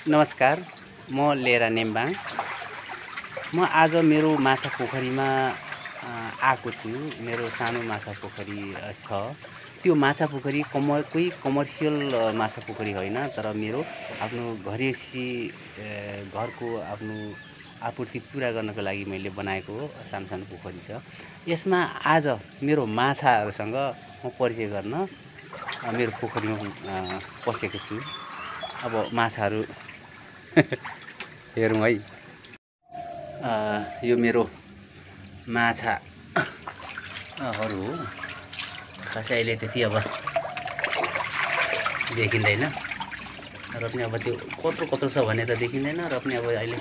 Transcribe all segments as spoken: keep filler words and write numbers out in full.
नमस्कार, म लेरा नेम्बाङ। म आज मेरो माछा पोखरीमा अ, आएको छु। मेरो सानो माछा पोखरी अ, छ। त्यो माछा पोखरी कम कोही कमर्सियल अ, माछा पोखरी होइन, तर मेरो आफ्नो घरेसी अ, घरको आफ्नो आपूर्ति पुरा गर्नको लागि मैले बनाएको हो सानो सानो पोखरी छ। यसमा आज मेरो माछाहरूसँग म परिचय गर्न अ, मेरो पोखरीमा अ, पसेको छु। अब माछाहरू हेरौँ है। अ, यो मेरो माछाहरू हो। खासै अहिले त्यति अब देखिँदैन र पनि अब त्यो कत्रो कत्रो छ भने त देखिँदैन र पनि अब अहिले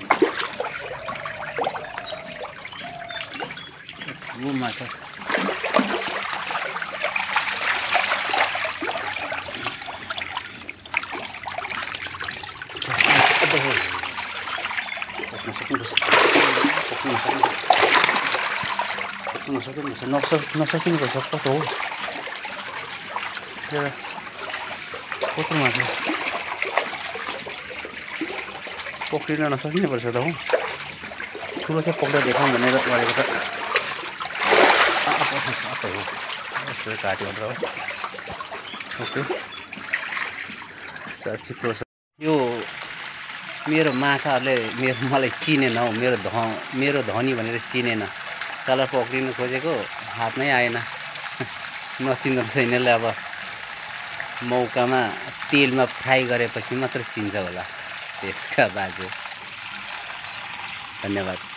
ठुलो माछा नसकिनु पर्छ कस्तो हो कत्रो माछा पक्रिन नसकिनु पर्छ त हो। ठुलो चाहिँ पक्रेर देखाउँ भनेर गरेको त हो काट्यो हो। ओके चिप्लो छ यो। मेरो माछाहरूले मेरो मलाई चिनेन हौ। मेरो ध मेरो धनी भनेर चिनेन। तल पक्रिनु खोजेको हातमै आएन। नचिन्दो रहेछ यिनीहरूले। अब मौकामा तेलमा फ्राई गरेपछि मात्र चिन्छ होला त्यसका बाजे। धन्यवाद।